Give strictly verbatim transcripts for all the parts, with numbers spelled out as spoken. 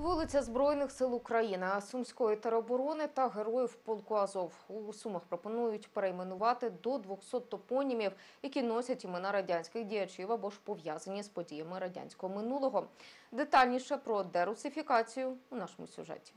Вулиця Збройних сил України, Сумської тероборони та Героїв полку Азов. У Сумах пропонують перейменувати до двохсот топонімів, які носять імена радянських діячів або ж пов'язані з подіями радянського минулого. Детальніше про дерусифікацію у нашому сюжеті.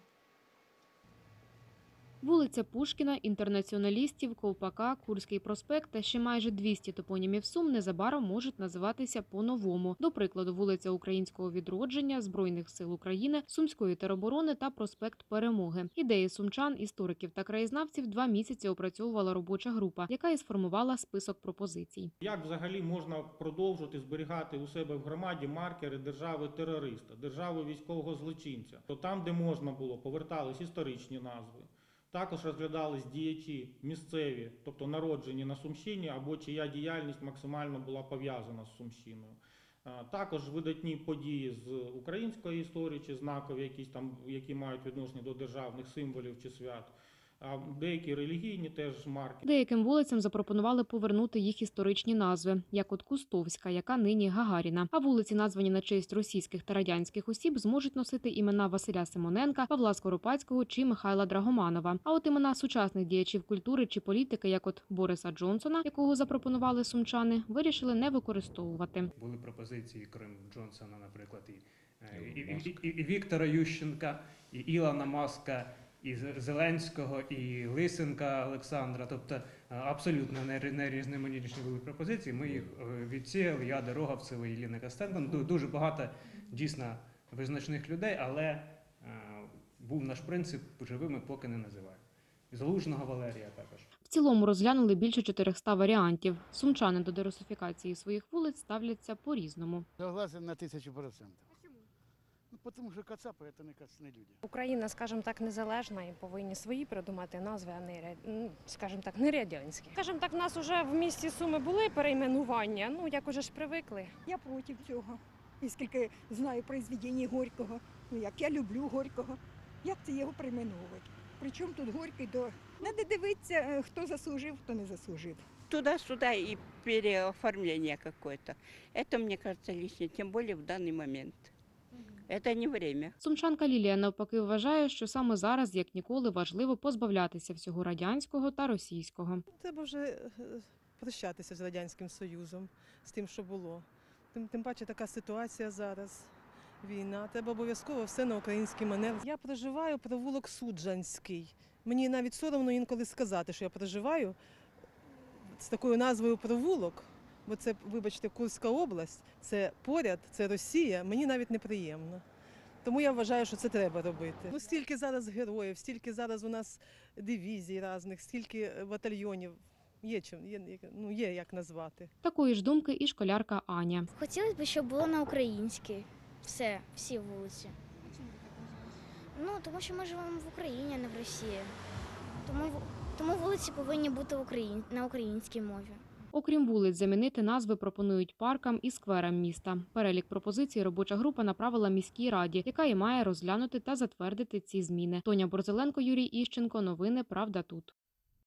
Вулиця Пушкіна, Інтернаціоналістів, Ковпака, Курський проспект та ще майже двісті топонімів Сум незабаром можуть називатися по-новому. До прикладу, вулиця Українського відродження, Збройних сил України, Сумської тероборони та проспект Перемоги. Ідеї сумчан, істориків та краєзнавців два місяці опрацьовувала робоча група, яка і сформувала список пропозицій. Як взагалі можна продовжувати зберігати у себе в громаді маркери держави-терориста, держави військового злочинця? То там, де можна було, повертались історичні назви. Також розглядались діячі місцеві, тобто народжені на Сумщині, або чия діяльність максимально була пов'язана з Сумщиною. Також видатні події з української історії, чи знакові, якісь там, які мають відношення до державних символів чи свят. Деякі релігійні теж марки. Деяким вулицям запропонували повернути їх історичні назви, як от Кустовська, яка нині Гагаріна. А вулиці, названі на честь російських та радянських осіб, зможуть носити імена Василя Симоненка, Павла Скоропадського чи Михайла Драгоманова. А от імена сучасних діячів культури чи політики, як от Бориса Джонсона, якого запропонували сумчани, вирішили не використовувати. Були пропозиції, крім Джонсона, наприклад, і, і, і, і, і Віктора Ющенка, і Ілона Маска, і Зеленського, і Лисенка Олександра, тобто абсолютно нерізноманітні були пропозиції. Ми їх відсіяли, я, Дороговцева, Єліна Костенко. Дуже багато дійсно визначних людей, але був наш принцип «живими поки не називаємо». Залужного Валерія також. В цілому розглянули більше чотирьохсот варіантів. Сумчани до дерусифікації своїх вулиць ставляться по-різному. Согласен на тисячу процентів. Ну, тому що кацапи – це не кацапні люди. Україна, скажімо так, незалежна і повинні свої придумати назви, а не, скажімо так, не радянські. Скажімо так, у нас вже в місті Суми були перейменування, ну, як уже ж привикли. Я проти цього. І скільки знаю произведення Горького, ну, як я люблю Горького, як це його перейменовувати? Причому тут Горький до... Треба дивитися, хто заслужив, хто не заслужив. Туда-сюда и переоформление какое-то. Это, мне кажется, лишнее, тем более в данный момент. Це не время. Сумчанка Лілія навпаки вважає, що саме зараз, як ніколи, важливо позбавлятися всього радянського та російського. Треба вже прощатися з Радянським Союзом, з тим, що було. Тим, тим паче така ситуація зараз, війна. Треба обов'язково все на український манер. Я проживаю провулок Суджанський. Мені навіть соромно інколи сказати, що я проживаю з такою назвою провулок. Бо це, вибачте, Курська область, це поряд, це Росія, мені навіть неприємно. Тому я вважаю, що це треба робити. Ну, стільки зараз героїв, стільки зараз у нас дивізій різних, стільки батальйонів. Є, чим, є, ну, є як назвати. Такої ж думки і школярка Аня. Хотілося б, щоб було на українській. Все, всі вулиці. Ну, тому що ми живемо в Україні, а не в Росії. Тому, тому вулиці повинні бути в Україн... на українській мові. Окрім вулиць, замінити назви пропонують паркам і скверам міста. Перелік пропозицій робоча група направила міській раді, яка і має розглянути та затвердити ці зміни. Тоня Борзеленко, Юрій Іщенко. Новини «Правда тут».